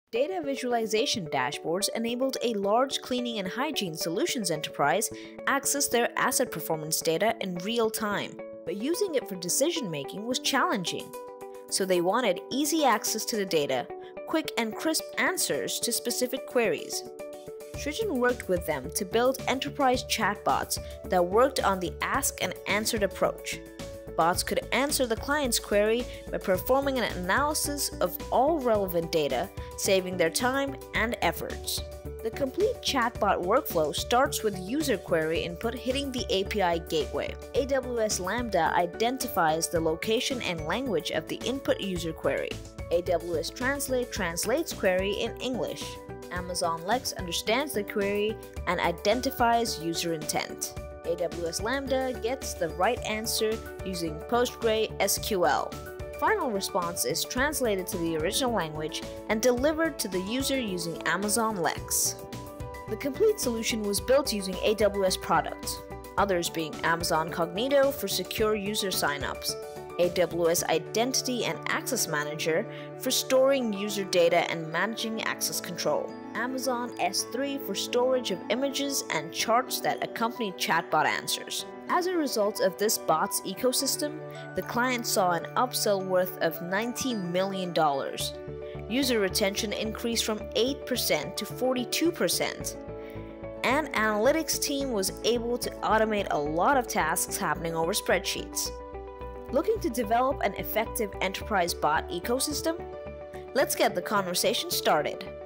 Data visualization dashboards enabled a large cleaning and hygiene solutions enterprise access their asset performance data in real time, but using it for decision making was challenging. So they wanted easy access to the data, quick and crisp answers to specific queries. Srijan worked with them to build enterprise chatbots that worked on the ask and answered approach. Bots could answer the client's query by performing an analysis of all relevant data, saving their time and efforts. The complete chatbot workflow starts with user query input hitting the API gateway. AWS Lambda identifies the location and language of the input user query. AWS Translate translates query in English. Amazon Lex understands the query and identifies user intent. AWS Lambda gets the right answer using PostgreSQL. Final response is translated to the original language and delivered to the user using Amazon Lex. The complete solution was built using AWS products, others being Amazon Cognito for secure user signups, AWS Identity and Access Manager for storing user data and managing access control, Amazon S3 for storage of images and charts that accompany chatbot answers. As a result of this bot's ecosystem, the client saw an upsell worth of $90 million. User retention increased from 8% to 42%. And analytics team was able to automate a lot of tasks happening over spreadsheets. Looking to develop an effective enterprise bot ecosystem? Let's get the conversation started.